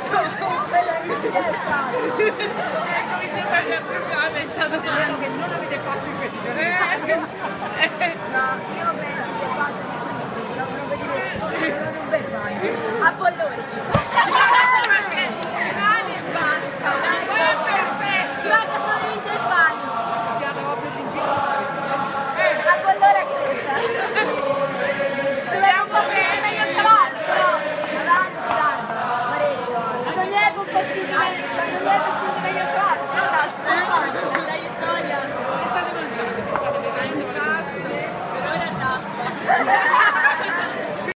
Ecco, mi sembra che proprio è stato quello che non avete fatto in questi giorni. No, io penso che vado di tutto, sono proprio divertito, sono un bel bagno. A Bollori.